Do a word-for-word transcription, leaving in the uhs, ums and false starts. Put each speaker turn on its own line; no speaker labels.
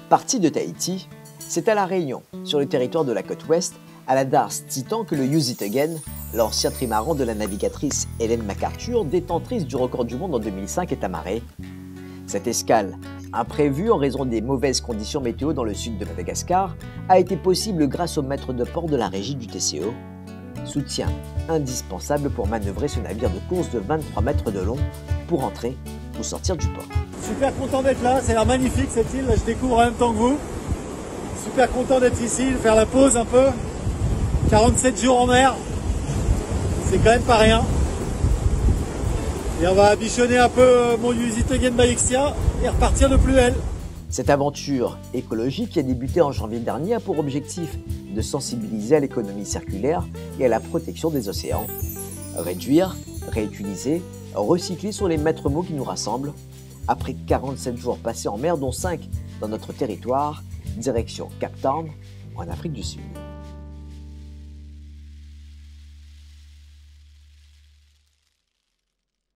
Parti de Tahiti, c'est à La Réunion, sur le territoire de la côte ouest, à la Dars Titan que le Use It Again, l'ancien trimaran de la navigatrice Hélène MacArthur, détentrice du record du monde en deux mille cinq, est amarré. Cette escale, imprévue en raison des mauvaises conditions météo dans le sud de Madagascar, a été possible grâce au maître de port de la régie du T C O. Soutien indispensable pour manœuvrer ce navire de course de vingt-trois mètres de long pour entrer ou sortir du port.
Super content d'être là, c'est l'air magnifique cette île, là, je découvre en même temps que vous. Super content d'être ici, de faire la pause un peu. quarante-sept jours en mer, c'est quand même pas rien. Et on va bichonner un peu mon Use It Again by Exia et repartir de plus belle.
Cette aventure écologique qui a débuté en janvier dernier a pour objectif de sensibiliser à l'économie circulaire et à la protection des océans. Réduire, réutiliser, recycler sont les maîtres mots qui nous rassemblent. Après quarante-sept jours passés en mer, dont cinq dans notre territoire, direction Cape Town, en Afrique du Sud.